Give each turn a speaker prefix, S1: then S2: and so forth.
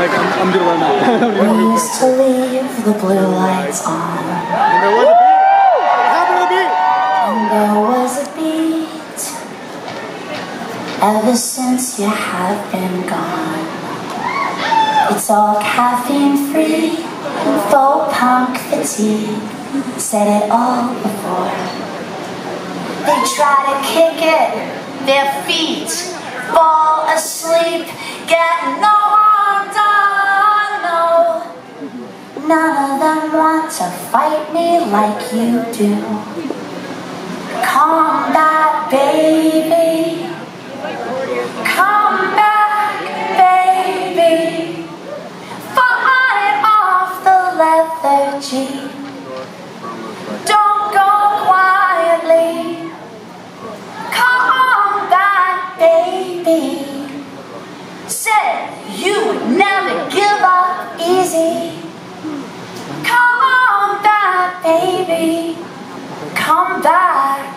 S1: like, I'm gonna run out.
S2: We used to leave the blue lights on.
S1: And there was a beat. What happened to the beat?
S2: And there was a beat. Ever since you have been gone. It's all caffeine free, faux punk fatigue. Said it all before. They try to kick it, their feet fall asleep, get no harm done, no. None of them want to fight me like you do. Come back, baby. Come back, baby. Fight off the leather Jeep. Don't go quietly. Come back, baby. Said you would never give up easy. Come back, baby. Come back.